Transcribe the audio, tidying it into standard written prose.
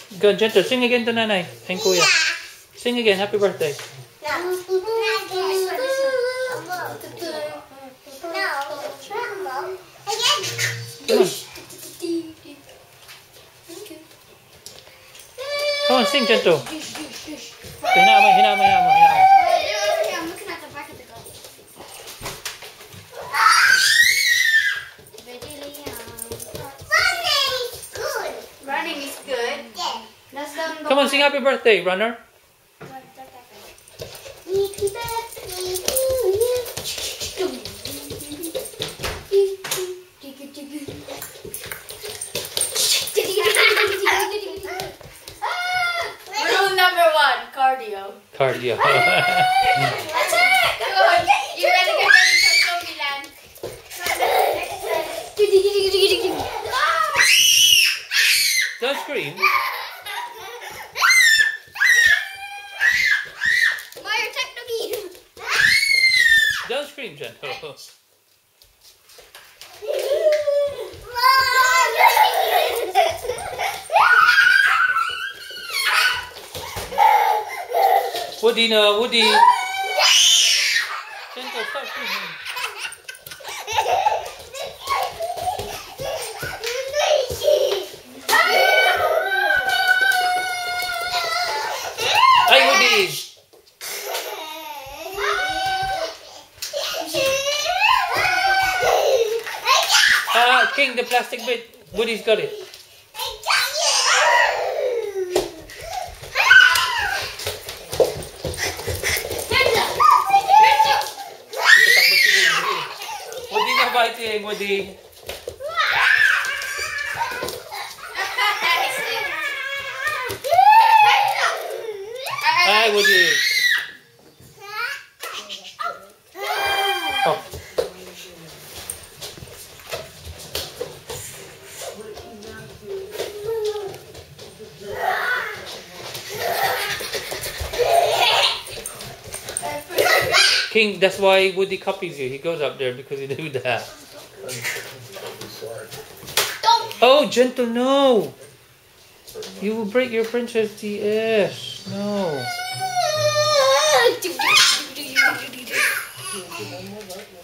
Go, gentle. Sing again to Nanay and Kuya. Sing again. Happy birthday. Come on. Come on, sing, gentle. Hinama. I'm looking at the back of the glass. Running is good. Come on, sing happy birthday, runner. Rule number 1, cardio. Cardio. That's it! Good. You better get ready for Zombieland. Don't scream. Mario technique. Don't scream, gentle. Woody, no, Woody. Gentle, stop screaming. Hi, Woody. King, the plastic bit. Woody's got it. Woody na biting, Woody. Hi, Woody. Oh. King, that's why Woody copies you. He goes up there because you do that. Oh, gentle, no. You will break your princess DS. No.